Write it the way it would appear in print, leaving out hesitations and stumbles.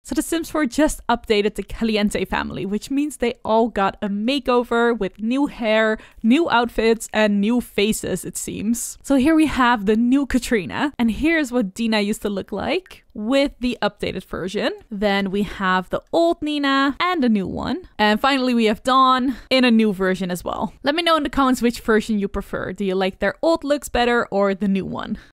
So The Sims 4 just updated the Caliente family, which means they all got a makeover with new hair, new outfits, and new faces, it seems. So here we have the new Katrina, and here's what Dina used to look like with the updated version. Then we have the old Nina and a new one. And finally we have Dawn in a new version as well. Let me know in the comments which version you prefer. Do you like their old looks better or the new one?